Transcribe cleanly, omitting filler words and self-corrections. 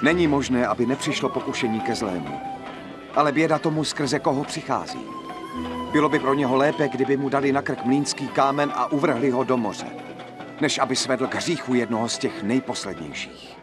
Není možné, aby nepřišlo pokušení ke zlému. Ale běda tomu, skrze koho přichází. Bylo by pro něho lépe, kdyby mu dali na krk mlýnský kámen a uvrhli ho do moře, než aby svedl k hříchu jednoho z těch nejposlednějších.